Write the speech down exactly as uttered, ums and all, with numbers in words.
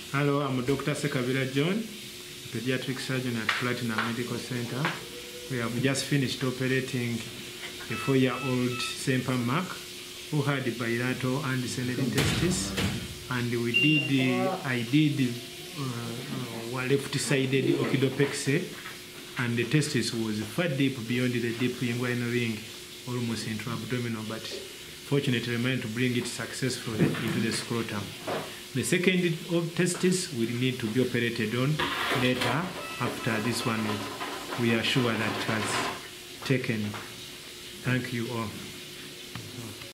Hello, I'm Doctor Sekabira John, pediatric surgeon at Platinum Medical Center. We have just finished operating a four-year-old Semper Mark who had bilateral and senile testis, and we did, uh, I did uh, uh, left-sided orchidopexy, and the testis was far deep beyond the deep inguinal ring, almost intra-abdominal, but fortunately managed to bring it successfully into the scrotum. The second of testis will need to be operated on later. After this one, we are sure that it has taken. Thank you all.